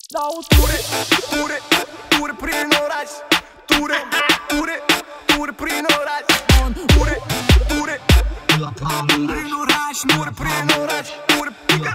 Dau ture, ture, ture prin oraș. Ture, ture, ture prin oraș. Ture, ture, prin oraș. Ture prin oraș. Ture,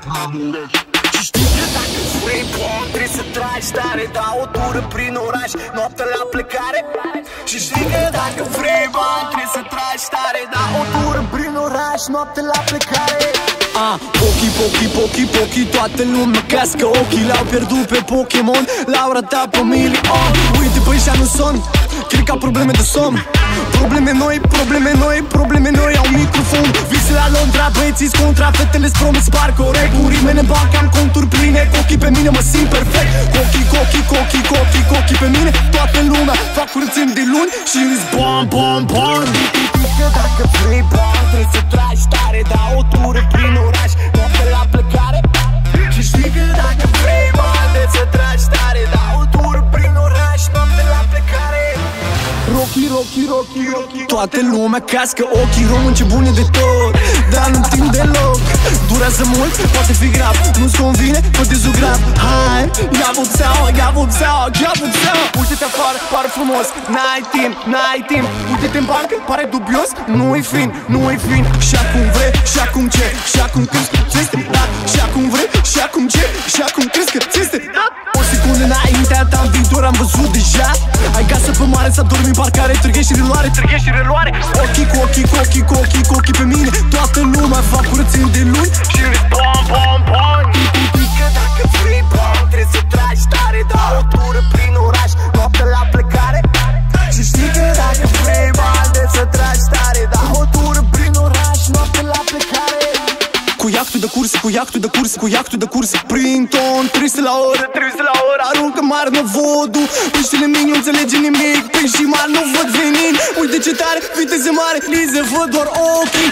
și știi că dacă vrei bun, trebuie să tragi tare. Dau o tură prin oraș, noaptea la plecare. Și știi că dacă vrei bani, trebuie să tragi tare. Dau o tură prin oraș, noaptea la plecare. Pochi, pochi, pochi, pochi, toată lumea cască ochii. L-au pierdut pe Pokémon, l-au ratat pe milion. Uite pe ăștia nu son, cred că au probleme de somn. Probleme noi, probleme noi, probleme noi. Au microfon, vise la Londra, băieții contra, fetele-s promis par corect. Cu rimene în bancă am conturi pline, cu ochii pe mine mă simt perfect. Cochi, cochi, cochi, cochi, cochi pe mine, toată lumea fac curățeni de luni și îți bam, bam, bam. Că dacă vrei bani, trebuie să tragi tare. Dau o tură prin oraș, noaptea la plecare. Și știi că dacă vrei bani, trebuie să tragi tare. Dau o tură prin oraș, noaptea la plecare. Rocky, Rocky, Rocky, Rocky, toată lumea cască ochii. Români ce bune de tot, dar nu timp deloc. Durează mult, poate fi grav, nu-ți convine, fă dezugrav. Hai, ia vopseaua, ia vopseaua, ia vopseaua. Uite-te afară, pare frumos, n-ai timp, n-ai timp. Uite-te în bancă, pare dubios, nu-i fin, nu-i fin. Și acum vrei, și acum ce, și acum crezi că ți-este dat. Și acum vrei, și acum ce, și acum crezi că ți-este dat. O secundă înaintea ta în viitor am văzut deja. Ai casă pe mare, s-a dormit parcare, târghei și reluare, târghei și reluare. Ochii cu ochii, cu ochii, cu ochii, cu ochii pe mine, toată lumea fac curățeni de luni și râd bam, bam, bam. Că dacă vrei bani, trebuie să tragi tare. Dau o tură prin oraș, noaptea la plecare. Și știi că dacă vrei bani, trebuie să tragi tare. Dau o tură prin oraș, noaptea la plecare. Cu iactul de curs, cu iactul de curs, cu iactul de curs. Prin ton, 300 la oră, 300 la oră. Aruncă mare, nu vodul, peștele mic nu înțelege nimic. Pești mari nu văd venind. Uite ce tare, viteze mare, lize văd doar ochii.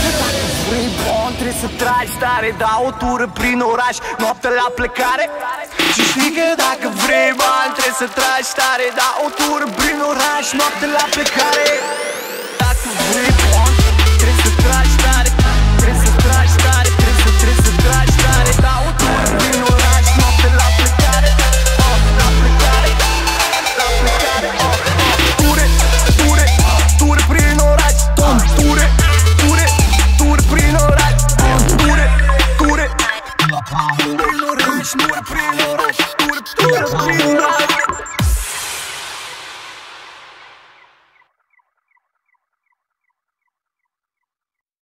Vrei bani, trebuie să tragi tare. Dau o tură prin oraș, noaptea la plecare. Și știi că dacă vrei bani, trebuie să tragi tare. Dau o tură prin oraș, noaptea la plecare. Dacă vrei